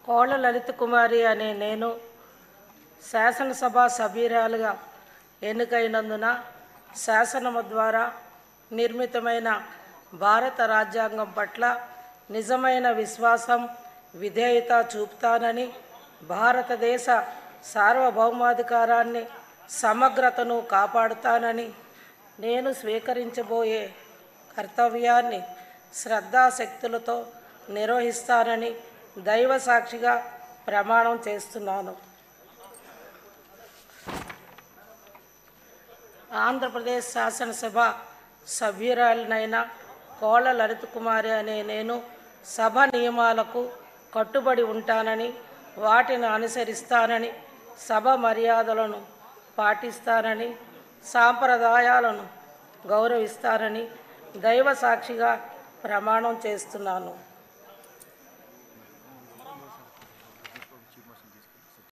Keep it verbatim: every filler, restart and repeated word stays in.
కోళ్ళ లలిత కుమారి అనే నేను శాసనసభ సభ్యురాలుగా ఎన్నికైనందున శాసనము ద్వారా నిర్మితమైన భారత రాజ్యాంగం పట్ల నిజమైన విశ్వాసం విధేయత చూపుతానని, భారతదేశ సార్వభౌమాధికారాన్ని సమగ్రతను కాపాడుతానని, నేను స్వీకరించబోయే కర్తవ్యాన్ని శ్రద్ధాశక్తులతో నిర్వహిస్తానని దైవ సాక్షిగా ప్రమాణం చేస్తున్నాను. ఆంధ్రప్రదేశ్ శాసనసభ సభ్యురాలినైన కోళ్ళ లలిత కుమారి అనే నేను సభ నియమాలకు కట్టుబడి ఉంటానని, వాటిని అనుసరిస్తానని, సభ మర్యాదలను పాటిస్తానని, సాంప్రదాయాలను గౌరవిస్తానని దైవ సాక్షిగా ప్రమాణం చేస్తున్నాను.